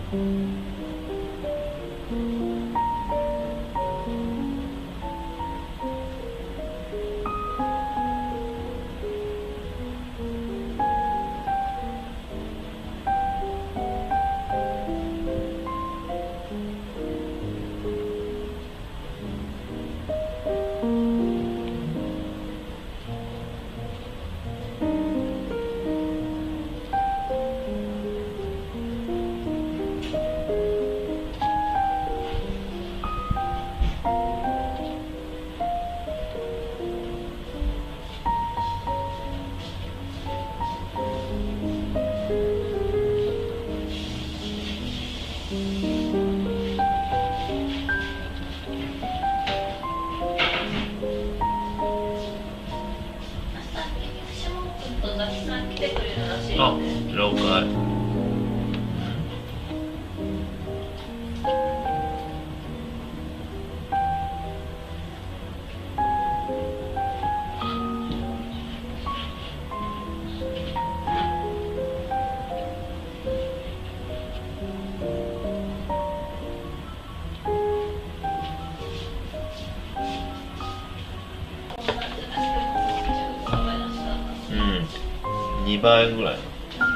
あ、了解。2倍ぐらい。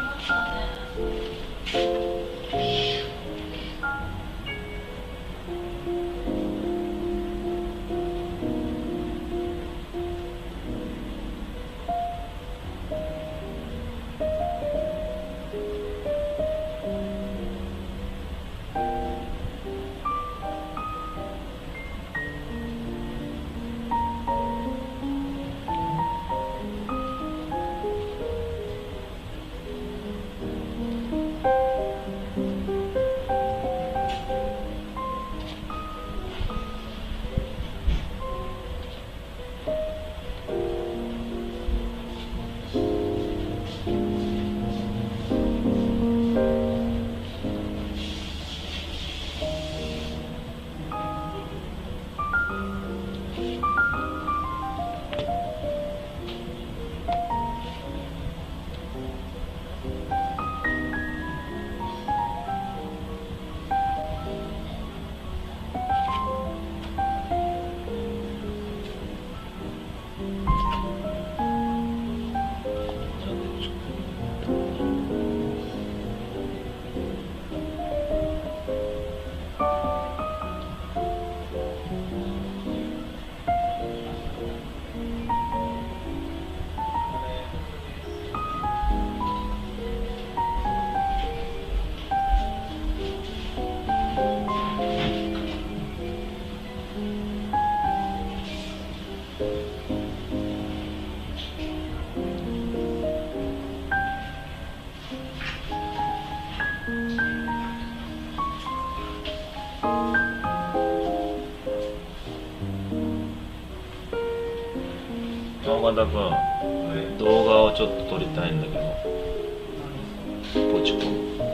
岡田君、動画をちょっと撮りたいんだけど。ポチコ。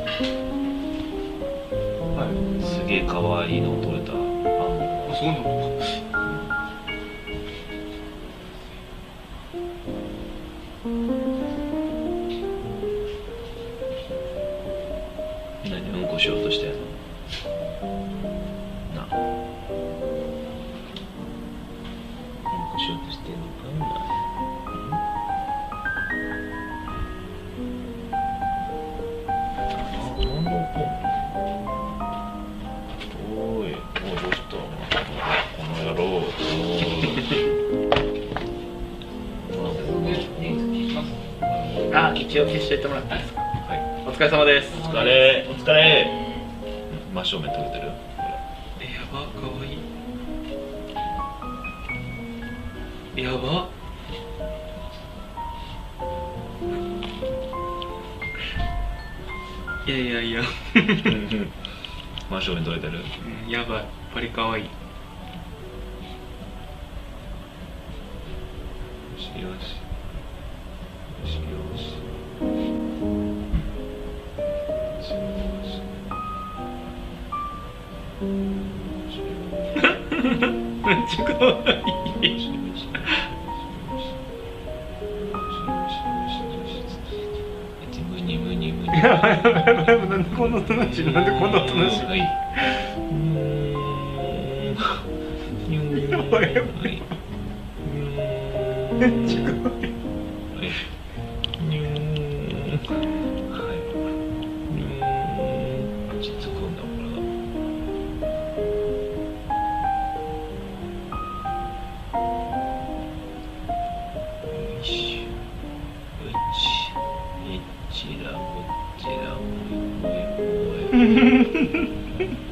はい。すげえ可愛いの撮れた。あ、そうなの。何、うんこしようとしてんの。な。うんこしようとしてんのかな。 あ、一応消していってもらっていいですか。はい。お疲れ様です。 お疲れ、お疲れ。真正面撮れてる。 やば、かわいい。やば。いやいやいや。 真正面撮れてる。 うん、やばい、バリかわいい。よしよし。よしよし。 めっちゃかわいい。 ムニムニムニ。 やばいやばいやばい、なんだこの音なし、なんでこんな音なし。 はい。 やばいやばい。めっちゃ怖い。 はい。落ち着くんだこれが。よし。うちらこちらもえもえもえ。